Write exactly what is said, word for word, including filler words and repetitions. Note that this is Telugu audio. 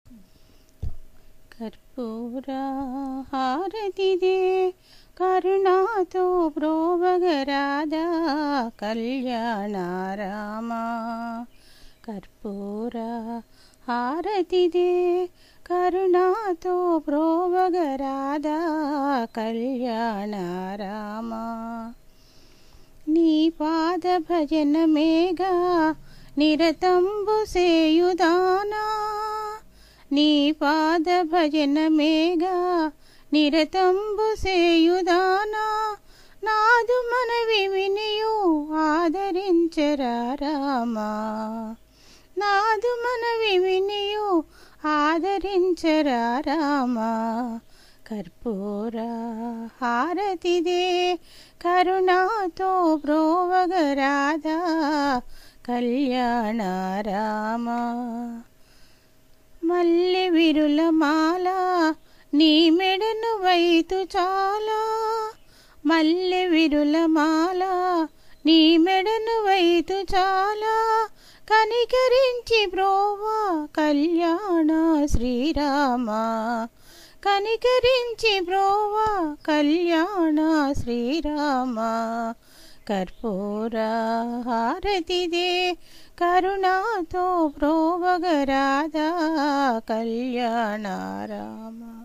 కర్పూర హారతిదే కరుణాతో బ్రోవగరాదా కళ్యాణారామ. కర్పూర హారతిదే కరుణాతో బ్రోవగరాదా కళ్యాణారామ. నీ పాద భజనమేగా నిరతంబు సేయుదానా. నీ పాద భజనమేగా నిరతంబు సేయుదానా. నాదు మనవి వినియు ఆదరించరా రామా. నాదు మనవి వినియు ఆదరించరా రామా. కర్పూర హారతిదే కరుణాతో బ్రోవగరాదా కళ్యాణారామ. మల్లె విరుల మాల నీ మెడను వైతు చాలా. మల్లె విరుల మాల నీ మెడను వైతు చాలా. కనికరించి బ్రోవా కళ్యాణ శ్రీరామ. కనికరించి బ్రోవా కళ్యాణ శ్రీరామ. కర్పూర హారతిదే కరుణాతో బ్రోవగరాదా కళ్యాణారామ.